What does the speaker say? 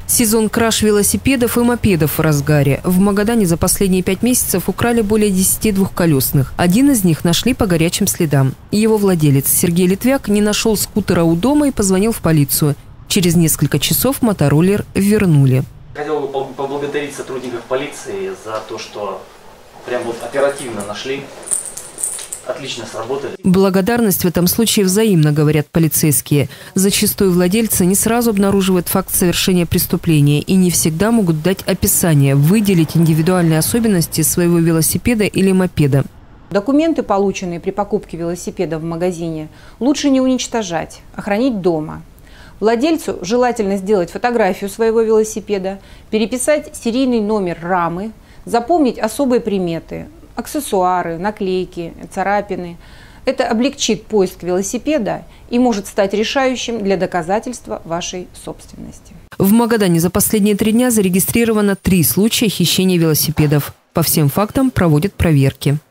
Сезон краж велосипедов и мопедов в разгаре. В Магадане за последние 5 месяцев украли более 10 двухколесных. Один из них нашли по горячим следам. Его владелец Сергей Литвяк не нашел скутера у дома и позвонил в полицию. Через несколько часов мотороллер вернули. Хотел бы поблагодарить сотрудников полиции за то, что прям вот оперативно нашли. Отлично сработали. Благодарность в этом случае взаимна, говорят полицейские. Зачастую владельцы не сразу обнаруживают факт совершения преступления и не всегда могут дать описание, выделить индивидуальные особенности своего велосипеда или мопеда. Документы, полученные при покупке велосипеда в магазине, лучше не уничтожать, а хранить дома. Владельцу желательно сделать фотографию своего велосипеда, переписать серийный номер рамы, запомнить особые приметы, аксессуары, наклейки, царапины. Это облегчит поиск велосипеда и может стать решающим для доказательства вашей собственности. В Магадане за последние 3 дня зарегистрировано 3 случая хищения велосипедов. По всем фактам проводят проверки.